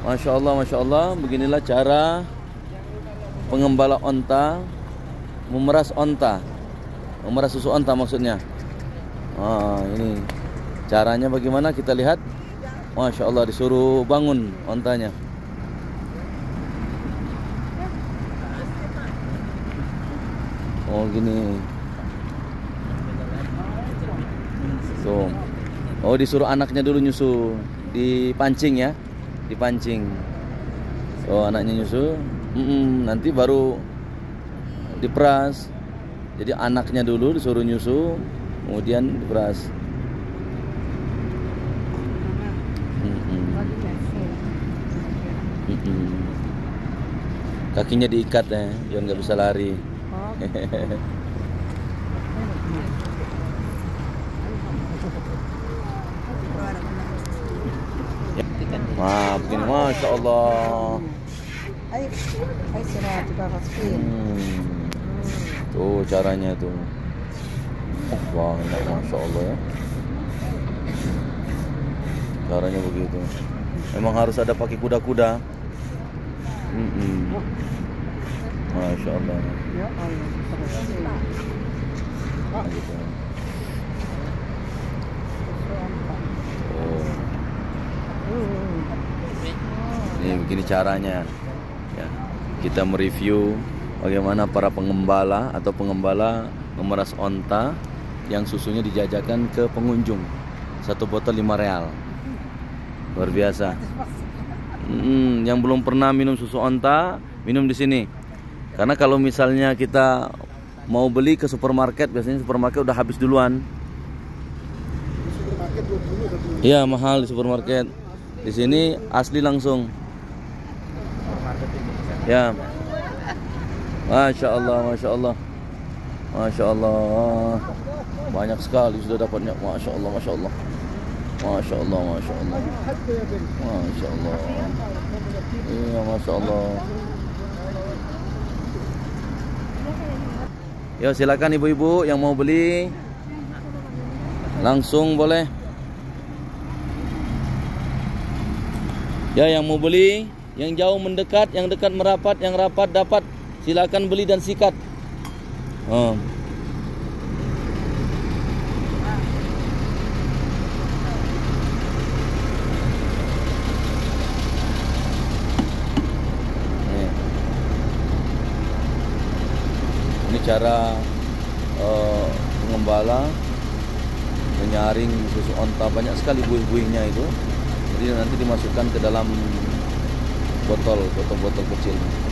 Masya Allah, beginilah cara pengembala onta memeras onta, memeras susu onta maksudnya. Ini caranya bagaimana kita lihat. Masya Allah, disuruh bangun ontanya. Oh gini. Tuh. Oh disuruh anaknya dulu nyusu, dipancing ya, dipancing. Oh anaknya nyusu, nanti baru diperas. Jadi anaknya dulu disuruh nyusu, kemudian diperas. Kakinya diikat ya, biar nggak bisa lari. Wah, begini, Masya Allah. Tuh caranya tuh. Wah, enak, Masya Allah ya. Caranya begitu. Memang harus ada pakai kuda-kuda. Masya Allah. Gitu. Ini begini caranya ya. Kita mereview bagaimana para pengembala atau pengembala memeras onta yang susunya dijajakan ke pengunjung. 1 botol 5 real. Luar biasa. Yang belum pernah minum susu onta, minum di sini. Karena kalau misalnya kita mau beli ke supermarket, biasanya supermarket udah habis duluan. Iya, mahal di supermarket. Di sini asli langsung. Ya. Masya Allah, Masya Allah. Masya Allah. Banyak sekali sudah dapatnya. Masya Allah, Masya Allah. Masya Allah, Masya Allah. Masya Allah. Iya, Masya Allah. Ya, silakan ibu-ibu yang mau beli. Langsung boleh. Ya, yang mau beli, yang jauh mendekat, yang dekat merapat, yang rapat dapat, silakan beli dan sikat. Ini cara pengembala menyaring susu onta, banyak sekali buih-buihnya itu. Jadi nanti dimasukkan ke dalam botol kecil.